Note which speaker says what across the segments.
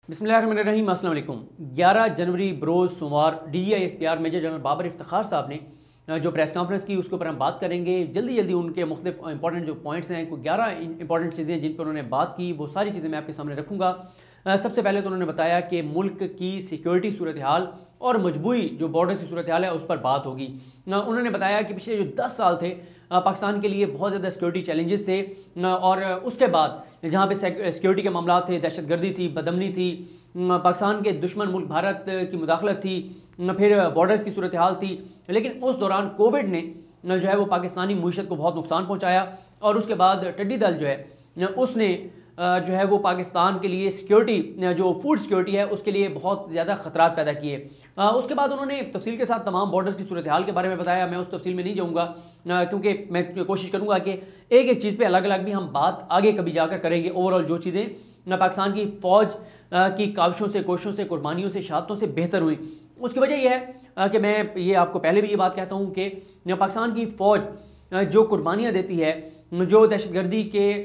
Speaker 1: बिस्मिल्लाहिर्रहमानिर्रहीम, अस्सलाम वालेकुम। 11 जनवरी बरोज़ सोमवार DGI-SPR major general Babar Iftikhar साहब ने जो प्रेस कॉन्फ्रेंस की उसके ऊपर हम बात करेंगे। जल्दी जल्दी उनके मुख्तलिफ इंपॉर्टेंट जो पॉइंट्स हैं, कोई 11 इंपॉर्टेंट चीज़ें जिन पर उन्होंने बात की, वो सारी चीज़ें मैं आपके सामने रखूँगा। सबसे पहले तो उन्होंने बताया कि मुल्क की सिक्योरिटी सूरत हाल और मजबूरी जो बॉर्डर की सूरत हाल है उस पर बात होगी। उन्होंने बताया कि पिछले जो 10 साल थे पाकिस्तान के लिए बहुत ज़्यादा सिक्योरिटी चैलेंजेस थे और उसके बाद जहाँ पे सिक्योरिटी के मामला थे, दहशतगर्दी थी, बदअमनी थी, पाकिस्तान के दुश्मन मुल्क भारत की मुदाखलत थी, फिर बॉर्डर्स की सूरत हाल थी। लेकिन उस दौरान कोविड ने जो है वो पाकिस्तानी मईशत को बहुत नुकसान पहुँचाया और उसके बाद टिड्डी दल जो है उसने जो है वो पाकिस्तान के लिए सिक्योरिटी जो फूड सिक्योरिटी है उसके लिए बहुत ज़्यादा ख़तरात पैदा किए। उसके बाद उन्होंने तफसील के साथ तमाम बॉर्डर्स की सूरत हाल के बारे में बताया। मैं उस तफसील में नहीं जाऊँगा क्योंकि मैं कोशिश करूँगा कि एक एक चीज़ पे अलग अलग भी हम बात आगे कभी जाकर करेंगे। ओवरऑल जो चीज़ें पाकिस्तान की फ़ौज की काविशों से, कोशिशों से, कुर्बानियों से, शहादतों से बेहतर हुई, उसकी वजह यह है कि मैं ये आपको पहले भी ये बात कहता हूँ कि पाकिस्तान की फ़ौज जो कुर्बानियाँ देती है, जो दहशतगर्दी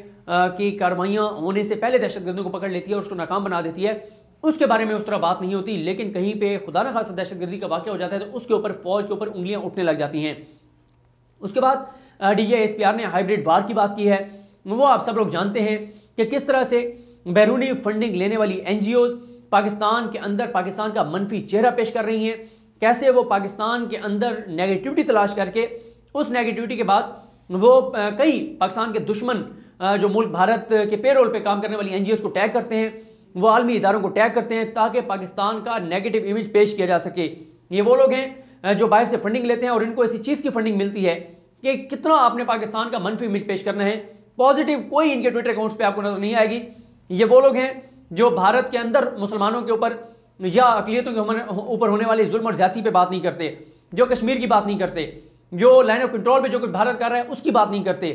Speaker 1: की कार्रवाइयाँ होने से पहले दहशतगर्दियों को पकड़ लेती है और उसको नाकाम बना देती है, उसके बारे में उस तरह बात नहीं होती। लेकिन कहीं पे खुदा न खासा दहशतगर्दी का वाक़या हो जाता है तो उसके ऊपर फ़ौज के ऊपर उंगलियाँ उठने लग जाती हैं। उसके बाद DGI-SPR ने हाइब्रिड वार की बात की है। वो आप सब लोग जानते हैं कि किस तरह से बैरूनी फंडिंग लेने वाली NGOs पाकिस्तान के अंदर पाकिस्तान का मनफी चेहरा पेश कर रही हैं, कैसे वो पाकिस्तान के अंदर नेगेटिविटी तलाश करके उस नेगेटिविटी के बाद वो कई पाकिस्तान के दुश्मन जो मुल्क भारत के पेरोल पे काम करने वाली NGOs को टैग करते हैं, वो आलमी इदारों को टैग करते हैं ताकि पाकिस्तान का नेगेटिव इमेज पेश किया जा सके। ये वो लोग हैं जो बाहर से फंडिंग लेते हैं और इनको ऐसी चीज़ की फंडिंग मिलती है कि कितना आपने पाकिस्तान का मनफी इमेज पेश करना है, पॉजिटिव कोई इनके ट्विटर अकाउंट्स पे आपको नजर नहीं आएगी। ये वो लोग हैं जो भारत के अंदर मुसलमानों के ऊपर या अक़लियतों के ऊपर होने वाली जुल्म और ज़्यादती पे बात नहीं करते, जो कश्मीर की बात नहीं करते, जो लाइन ऑफ कंट्रोल पे जो कुछ भारत कर रहा है उसकी बात नहीं करते,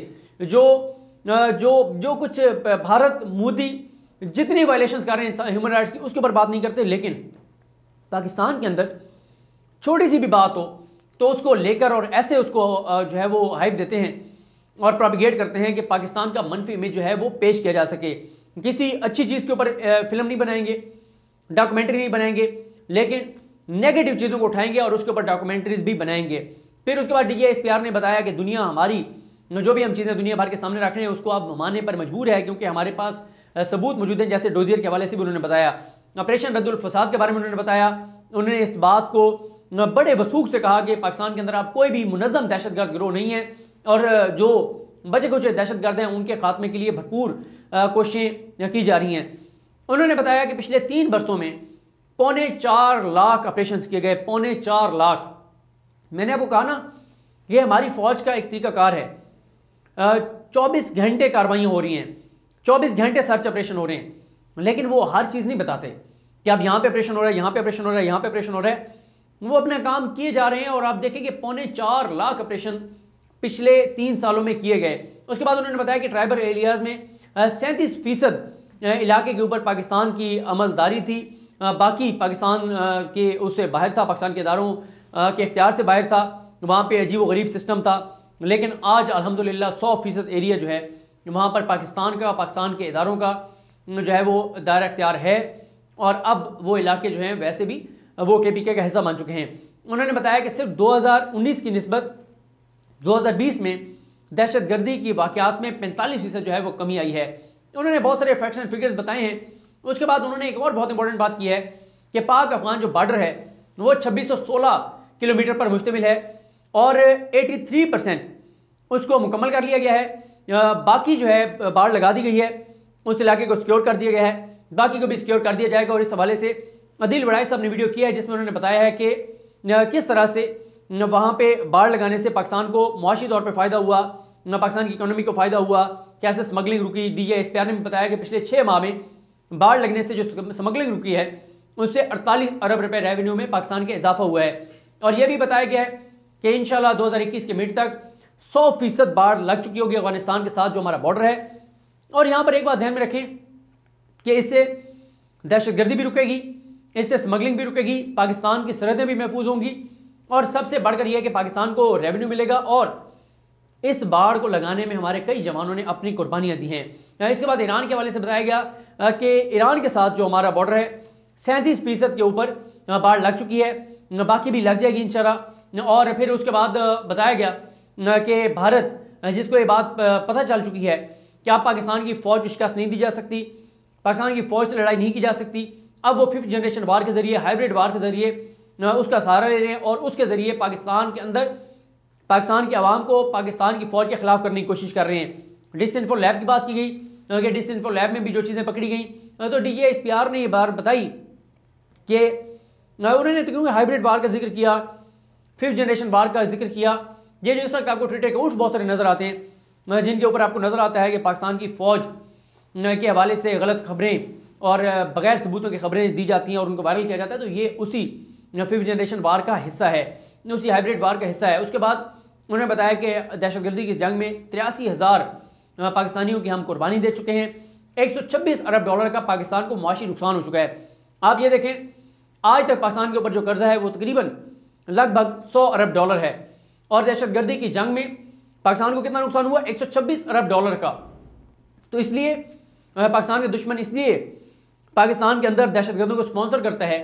Speaker 1: जो कुछ भारत मोदी जितनी वायलेशंस कर रहे हैं ह्यूमन राइट्स की उसके ऊपर बात नहीं करते। लेकिन पाकिस्तान के अंदर छोटी सी भी बात हो तो उसको लेकर और ऐसे उसको जो है वो हाइप देते हैं और प्रोपिगेट करते हैं कि पाकिस्तान का मनफी इमेज जो है वो पेश किया जा सके। किसी अच्छी चीज़ के ऊपर फिल्म नहीं बनाएंगे, डॉक्यूमेंट्री नहीं बनाएंगे, लेकिन नेगेटिव चीज़ों को उठाएंगे और उसके ऊपर डॉक्यूमेंट्रीज भी बनाएंगे। फिर उसके बाद DGI-SPR ने बताया कि दुनिया हमारी जो भी हम चीज़ें दुनिया भर के सामने रख रहे हैं उसको आप मानने पर मजबूर है क्योंकि हमारे पास सबूत मौजूद हैं। जैसे डोजियर के हवाले से भी उन्होंने बताया, ऑपरेशन रद्दुल फसाद के बारे में उन्होंने बताया। उन्होंने इस बात को बड़े वसूख से कहा कि पाकिस्तान के अंदर आप कोई भी मुनज़्ज़म दहशतगर्द गिरोह नहीं है और जो बचे कुछ दहशतगर्द हैं उनके खात्मे के लिए भरपूर कोशिशें की जा रही हैं। उन्होंने बताया कि पिछले 3 बरसों में 4.25 लाख ऑपरेशन किए गए, 4.25 लाख। मैंने आपको कहा ना ये हमारी फ़ौज का एक तरीकाकार है। 24 घंटे कार्रवाइयाँ हो रही हैं, 24 घंटे सर्च ऑपरेशन हो रहे हैं, लेकिन वो हर चीज़ नहीं बताते कि अब यहाँ पे ऑपरेशन हो रहा है, यहाँ पे ऑपरेशन हो रहा है, यहाँ पे ऑपरेशन हो रहा है। वो अपना काम किए जा रहे हैं और आप देखेंगे 4.25 लाख ऑपरेशन पिछले 3 सालों में किए गए। उसके बाद उन्होंने बताया कि ट्राइबल एरियाज़ में 37% इलाके के ऊपर पाकिस्तान की अमलदारी थी, बाकी पाकिस्तान के उससे बाहर था, पाकिस्तान के इदारों के इख्तियार से बाहर था, वहाँ पे अजीब व गरीब सिस्टम था। लेकिन आज अल्हम्दुलिल्लाह 100% एरिया जो है वहाँ पर पाकिस्तान के इदारों का जो है वो दायरा इख्तियार है और अब वो इलाके जो हैं वैसे भी वो KPK का हिस्सा बन चुके हैं। उन्होंने बताया कि सिर्फ 2019 की निस्बत 2020 में दहशतगर्दी की वाक़यात में 45% जो है वो कमी आई है। उन्होंने बहुत सारे फैक्ट्स एंड फिगर्स बताए हैं। उसके बाद उन्होंने एक और बहुत इंपॉर्टेंट बात की है कि पाक अफगान जो बॉर्डर है वो 2616 किलोमीटर पर मुश्तमिल है और 83% उसको मुकम्मल कर लिया गया है। बाकी जो है बाड़ लगा दी गई है, उस इलाके को सिक्योर कर दिया गया है, बाकी को भी सिक्योर कर दिया जाएगा। और इस हवाले से अदील वड़ाई साहब ने वीडियो किया है जिसमें उन्होंने बताया है कि किस तरह से वहाँ पे बाढ़ लगाने से पाकिस्तान को मुआशी तौर पे फ़ायदा हुआ, पाकिस्तान की इकोनॉमी को फ़ायदा हुआ, कैसे स्मगलिंग रुकी। DGI-SPR ने भी बताया कि पिछले 6 माह में बाढ़ लगने से जो स्मगलिंग रुकी है उससे 48 अरब रुपए रेवेन्यू में पाकिस्तान के इजाफा हुआ है। और यह भी बताया गया है कि इंशाल्लाह 2021 के मिड तक 100% बाढ़ लग चुकी होगी अफगानिस्तान के साथ जो हमारा बॉर्डर है। और यहाँ पर एक बात ध्यान में रखें कि इससे दहशतगर्दी भी रुकेगी, इससे स्मगलिंग भी रुकेगी, पाकिस्तान की सरहदें भी महफूज होंगी और सबसे बढ़कर यह है कि पाकिस्तान को रेवेन्यू मिलेगा। और इस बाढ़ को लगाने में हमारे कई जवानों ने अपनी कुर्बानियां दी हैं। इसके बाद ईरान के हवाले से बताया गया कि ईरान के साथ जो हमारा बॉर्डर है 37% के ऊपर बाढ़ लग चुकी है, बाकी भी लग जाएगी इंशाल्लाह। और फिर उसके बाद बताया गया कि भारत, जिसको ये बात पता चल चुकी है कि अब पाकिस्तान की फ़ौज को शिकस्त नहीं दी जा सकती, पाकिस्तान की फ़ौज से लड़ाई नहीं की जा सकती, अब वो 5th जनरेशन वार के ज़रिए, हाइब्रिड वार के ज़रिए उसका सहारा ले रहे हैं और उसके ज़रिए पाकिस्तान के अंदर पाकिस्तान के अवाम को पाकिस्तान की फ़ौज के खिलाफ करने की कोशिश कर रहे हैं। डिसइंफो लैब की बात की गई कि डिसइंफो लैब में भी जो चीज़ें पकड़ी गई, तो DGISPR ने ये बात बताई कि उन्होंने तो क्योंकि हाइब्रिड वार का जिक्र किया, 5th जनरेशन वार का जिक्र किया, ये जो तक आपको ट्विटर के उट्स बहुत सारे नज़र आते हैं जिनके ऊपर आपको नज़र आता है कि पाकिस्तान की फ़ौज के हवाले से गलत खबरें और बगैर सबूतों की खबरें दी जाती हैं और उनको वायरल किया जाता है, तो ये उसी 5th जनरेशन वार का हिस्सा है, उसी हाइब्रिड वार का हिस्सा है। उसके बाद उन्होंने बताया कि दहशतगर्दी की जंग में 83,000 पाकिस्तानियों की हम कुर्बानी दे चुके हैं, $126 अरब का पाकिस्तान को मुआशी नुकसान हो चुका है। आप ये देखें, आज तक पाकिस्तान के ऊपर जो कर्जा है वो तकरीबन लगभग $100 अरब है और दहशतगर्दी की जंग में पाकिस्तान को कितना नुकसान हुआ, $126 अरब का। तो इसलिए पाकिस्तान के दुश्मन इसलिए पाकिस्तान के अंदर दहशतगर्दों को स्पॉन्सर करता है,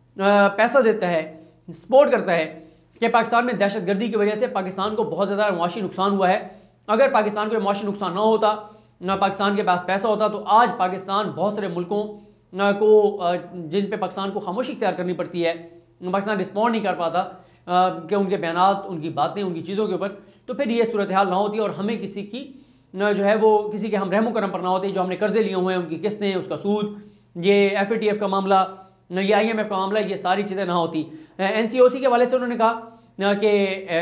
Speaker 1: पैसा देता है, सपोर्ट करता है कि पाकिस्तान में दहशतगर्दी की वजह से पाकिस्तान को बहुत ज़्यादा मुआशी नुकसान हुआ है। अगर पाकिस्तान को मुआशी नुकसान ना होता, ना पाकिस्तान के पास पैसा होता, तो आज पाकिस्तान बहुत सारे मुल्कों को जिन पे पाकिस्तान को खामोशी इख्तियार करनी पड़ती है, पाकिस्तान रिस्पॉन्ड नहीं कर पाता कि उनके बयानात, उनकी बातें, उनकी चीज़ों के ऊपर, तो फिर ये सूरत हाल ना होती और हमें किसी की जो है वो किसी के हम रहमो करम पर ना होते। जो हमने कर्जे लिए हुए हैं उनकी किस्तें, उसका सूद, ये FATF का मामला, ये IMF का मामला, ये सारी चीज़ें ना होती। NCOC के हवाले से उन्होंने कहा कि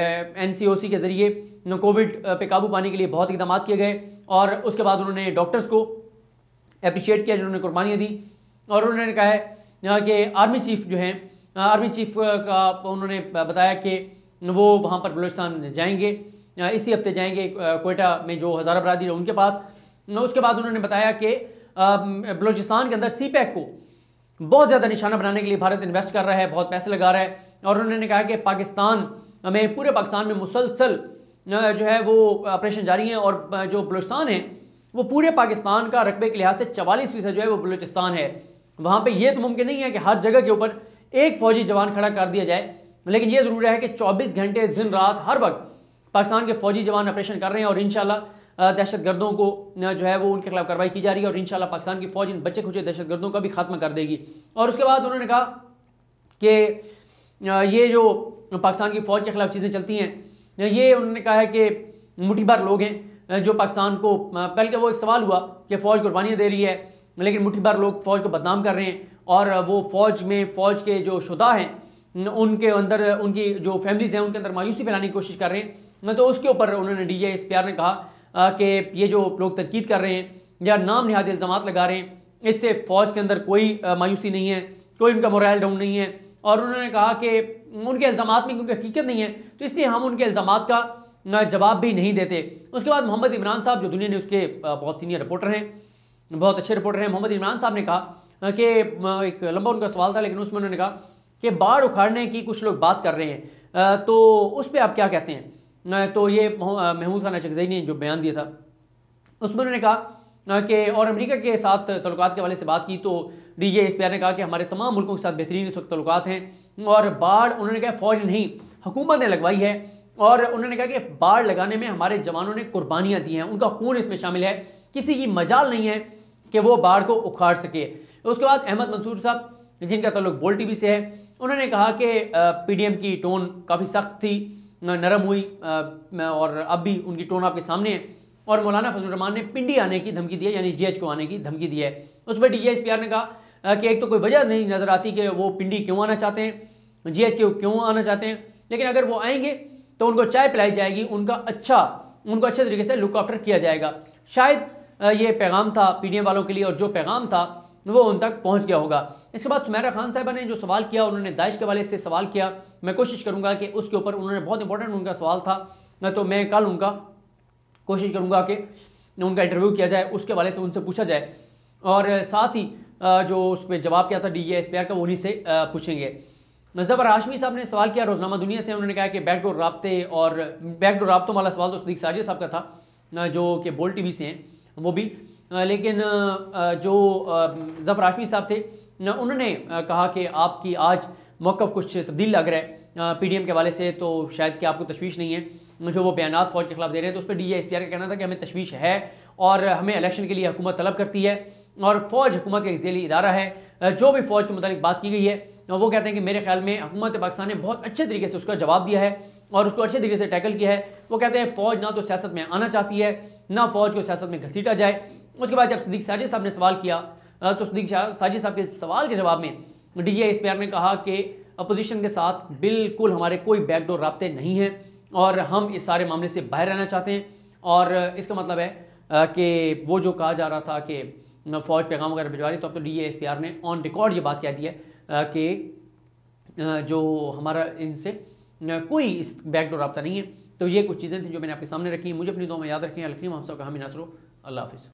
Speaker 1: NCOC के ज़रिए कोविड पे काबू पाने के लिए बहुत इकदाम किए गए और उसके बाद उन्होंने डॉक्टर्स को अप्रिशिएट किया जिन्होंने कुर्बानियाँ दी। और उन्होंने कहा है कि आर्मी चीफ जो हैं, आर्मी चीफ का उन्होंने बताया कि वो वहाँ पर बलूचिस्तान जाएंगे, इसी हफ्ते जाएंगे कोयटा में जो हज़ारा बरादरी है उनके पास। उसके बाद उन्होंने बताया कि बलूचिस्तान के अंदर CPEC को बहुत ज़्यादा निशाना बनाने के लिए भारत इन्वेस्ट कर रहा है, बहुत पैसे लगा रहा है। और उन्होंने कहा कि पाकिस्तान में, पूरे पाकिस्तान में मुसलसल जो है वो ऑपरेशन जारी हैं और जो बलूचिस्तान है वो पूरे पाकिस्तान का रकबे के लिहाज से 44% जो है वो बलूचिस्तान है। वहाँ पे ये तो मुमकिन नहीं है कि हर जगह के ऊपर एक फ़ौजी जवान खड़ा कर दिया जाए, लेकिन ये ज़रूर है कि 24 घंटे दिन रात हर वक्त पाकिस्तान के फ़ौजी जवान ऑपरेशन कर रहे हैं और इंशाल्लाह दहशतगर्दों को जो है वो उनके खिलाफ कार्रवाई की जा रही है और इंशाल्लाह पाकिस्तान की फ़ौज इन बच्चे खुचे दहशतगर्दों का भी खात्मा कर देगी। और उसके बाद उन्होंने कहा कि ये जो पाकिस्तान की फ़ौज के खिलाफ चीज़ें चलती हैं, ये उन्होंने कहा है कि मुट्ठी भर लोग हैं जो पाकिस्तान को, बल्कि वो एक सवाल हुआ कि फ़ौज कुर्बानियाँ दे रही है लेकिन मुट्ठी भर लोग फ़ौज को बदनाम कर रहे हैं और वो फ़ौज के जो शुदा हैं उनके अंदर, उनकी जो फैमिलीज़ हैं उनके अंदर मायूसी फैलाने की कोशिश कर रहे हैं। तो उसके ऊपर उन्होंने DGISPR ने कहा कि ये जो लोग तनकीद कर रहे हैं या नाम निहाद इल्ज़ामात लगा रहे हैं, इससे फ़ौज के अंदर कोई मायूसी नहीं है, कोई उनका मोरल डाउन नहीं है। और उन्होंने कहा कि उनके इल्ज़ामात में क्योंकि हकीकत नहीं है तो इसलिए हम उनके इल्ज़ामात का जवाब भी नहीं देते। उसके बाद मोहम्मद इमरान साहब जो दुनिया न्यूज़ के बहुत सीनियर रिपोर्टर हैं, बहुत अच्छे रिपोर्टर हैं, मोहम्मद इमरान साहब ने कहा कि एक लंबा उनका सवाल था लेकिन उसमें उन्होंने कहा कि बाढ़ उखाड़ने की कुछ लोग बात कर रहे हैं, तो उस पर आप क्या कहते हैं। तो ये महमूद खान अचकज़ई ने जो बयान दिया था उसमें उन्होंने कहा कि और अमेरिका के साथ तल्लुकात के हवाले से बात की तो DGISPR ने कहा कि हमारे तमाम मुल्कों के साथ बेहतरीन इस वक्त तल्लुकात हैं और बाढ़ उन्होंने कहा फ़ौज नहीं हुकूमत ने लगवाई है और उन्होंने कहा कि बाढ़ लगाने में हमारे जवानों ने कुर्बानियाँ दी हैं, उनका खून इसमें शामिल है, किसी की मजाल नहीं है कि वो बाढ़ को उखाड़ सके। उसके बाद अहमद मंसूर साहब जिनका ताल्लुक बोल TV से है, उन्होंने कहा कि PDM की टोन काफ़ी सख्त थी, नरम हुई और अब भी उनकी टोन आपके सामने है। और मौलाना फजल रहमान ने पिंडी आने की धमकी दी है, यानी GH को आने की धमकी दी है। उस पर DGISPR ने कहा कि एक तो कोई वजह नहीं नज़र आती कि वो पिंडी क्यों आना चाहते हैं, GH क्यों आना चाहते हैं, लेकिन अगर वो आएंगे तो उनको चाय पिलाई जाएगी, उनको अच्छे तरीके से लुक आफ्टर किया जाएगा। शायद ये पैगाम था PDM वालों के लिए और जो पैगाम था वो उन तक पहुंच गया होगा। इसके बाद सुमेरा खान साहिबा ने जो सवाल किया, उन्होंने दाइश के हवाले से सवाल किया। मैं कोशिश करूंगा कि उसके ऊपर, उन्होंने बहुत इंपॉर्टेंट उनका सवाल था, तो मैं कल उनका कोशिश करूंगा कि उनका इंटरव्यू किया जाए, उसके हवाले से उनसे पूछा जाए और साथ ही जो उस पर जवाब किया था DGISPR का वो उन्हीं से पूछेंगे। ज़फ़र हाशमी साहब ने सवाल किया रोज़नामा दुनिया से, उन्होंने कहा कि बैकडोर राब्ते और बैकडोर राब्तों वाला सवाल तो सदीक साजिद साहब का था जो कि बोल TV से हैं वो भी, लेकिन जो ज़फ़र हाशमी साहब थे उन्होंने कहा कि आपकी आज मौक़िफ़ कुछ तब्दील लग रहा है PDM के हवाले से, तो शायद कि आपको तशवीश नहीं है जो वो बयानात फ़ौज के खिलाफ दे रहे हैं। तो उस पर DGISPR का कहना था कि हमें तशवीश है और हमें इलेक्शन के लिए हुकूमत तलब करती है और फ़ौज हुकूमत का एक ज़ेली इदारा है। जो भी फ़ौज के मुतालिक बात की गई है वो कहते हैं कि मेरे ख्याल में हुकूमत पाकिस्तान ने बहुत अच्छे तरीके से उसका जवाब दिया है और उसको अच्छे तरीके से टैकल किया है। वो कहते हैं फ़ौज ना तो सियासत में आना चाहती है, ना फ़ौज को सियासत में घसीटा जाए। उसके बाद जब सिद्दीक साजिद साहब ने सवाल किया तो सिद्दीक साजिद साहब के सवाल के जवाब में DGISPR ने कहा कि अपोजिशन के साथ बिल्कुल हमारे कोई बैकडोर राब्ते नहीं हैं और हम इस सारे मामले से बाहर रहना चाहते हैं। और इसका मतलब है कि वो जो कहा जा रहा था कि फ़ौज पैगाम वगैरह भिजवा रही, तो अब तो DGISPR ने ऑन रिकॉर्ड ये बात कह दी है कि जो हमारा इनसे कोई इस बैकडोर राब्ता नहीं है। तो ये कुछ चीज़ें थी जो मैंने आपके सामने रखी। मुझे अपनी दुआ में याद रखें। अलकरीम हम सब का हामी नसरो। अल्लाह हाफ़िज़।